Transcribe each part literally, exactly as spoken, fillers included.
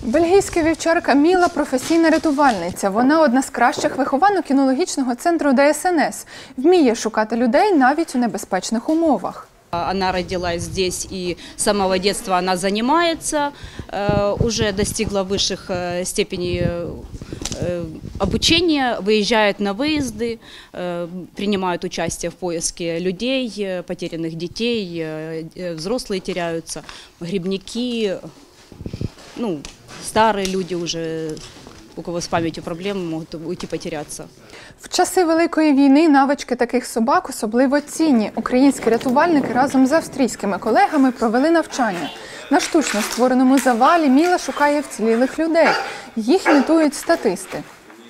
Бельгійська вівчарка Міла – професійна рятувальниця. Вона одна з кращих вихованок кінологічного центру Д С Н С. Вміє шукати людей навіть у небезпечних умовах. Она родилась здесь и с самого детства она занимается, уже достигла высших степеней обучения, выезжает на выезды, принимает участие в поиске людей, потерянных детей, взрослые теряются, грибники, ну, старые люди уже, у кого з пам'яттю проблеми, можуть уйти потерятися. В часи Великої війни навички таких собак особливо цінні. Українські рятувальники разом з австрійськими колегами провели навчання. На штучно створеному завалі Міла шукає вцілілих людей. Їх імітують статисти.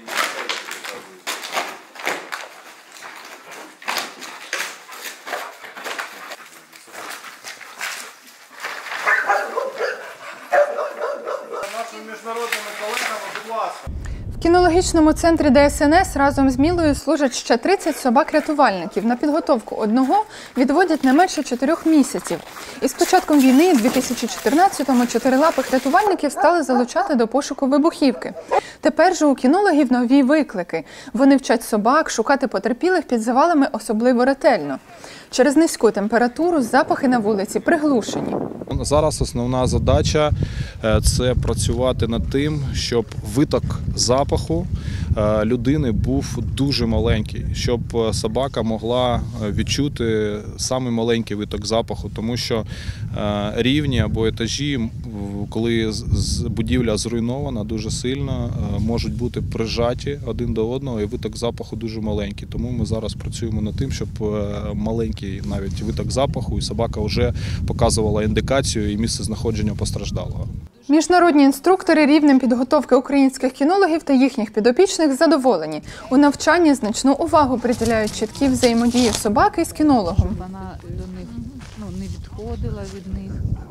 В кінологічному центрі Д С Н С разом з Мілою служать ще тридцять собак-рятувальників. На підготовку одного відводять не менше чотирьох місяців. І з початком війни дві тисячі чотирнадцятому чотирилапих рятувальників стали залучати до пошуку вибухівки. Тепер же у кінологів нові виклики. Вони вчать собак шукати потерпілих під завалами особливо ретельно. Через низьку температуру запахи на вулиці приглушені. Зараз основна задача – це працювати над тим, щоб виток запаху людини був дуже маленький, щоб собака могла відчути самий маленький виток запаху, тому що рівні або етажі, коли будівля зруйнована дуже сильно, можуть бути прижаті один до одного і виток запаху дуже маленький. Тому ми зараз працюємо над тим, щоб маленький навіть виток запаху і собака вже показувала індикацію і місце знаходження постраждалого. Міжнародні інструктори рівнем підготовки українських кінологів та їхніх підопічних задоволені. У навчанні значну увагу приділяють чіткій взаємодії собаки з кінологом. Вона до них ну, не відходила від них.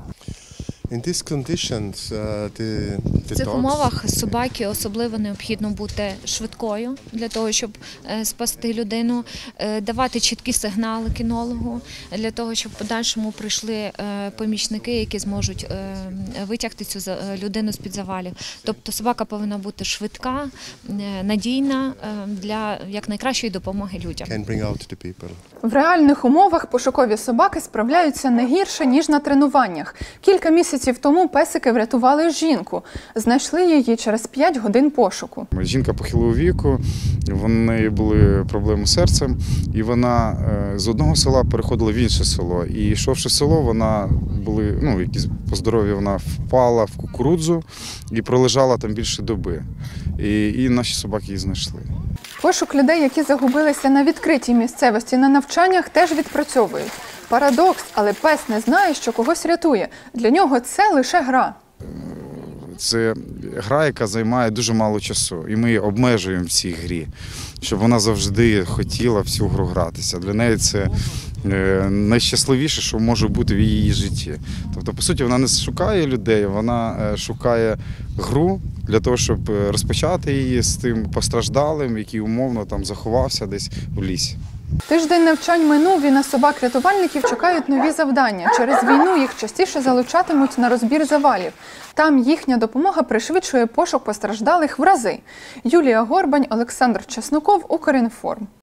В цих умовах собаки особливо необхідно бути швидкою для того, щоб спасти людину, давати чіткі сигнали кінологу, для того, щоб в подальшому прийшли помічники, які зможуть витягти цю людину з-під завалів. Тобто собака повинна бути швидка, надійна для якнайкращої допомоги людям. В реальних умовах пошукові собаки справляються не гірше, ніж на тренуваннях. Кілька місяців тому песики врятували жінку. Знайшли її через п'ять годин пошуку. Жінка похилого віку, в неї були проблеми з серцем, і вона з одного села переходила в інше село. І йшовши в село, вона були, ну, якісь по здоров'ю, вона впала в кукурудзу і пролежала там більше доби. І, і наші собаки її знайшли. Пошук людей, які загубилися на відкритій місцевості на навчаннях, теж відпрацьовують. Парадокс, але пес не знає, що когось рятує. Для нього це лише гра. Це гра, яка займає дуже мало часу, і ми її обмежуємо в цій грі, щоб вона завжди хотіла всю гру гратися. Для неї це найщасливіше, що може бути в її житті. Тобто, по суті, вона не шукає людей, вона шукає гру для того, щоб розпочати її з тим постраждалим, який умовно там заховався десь в лісі. Тиждень навчань минув, і на собак-рятувальників чекають нові завдання. Через війну їх частіше залучатимуть на розбір завалів. Там їхня допомога пришвидшує пошук постраждалих в рази. Юлія Горбань, Олександр Чесноков, Укрінформ.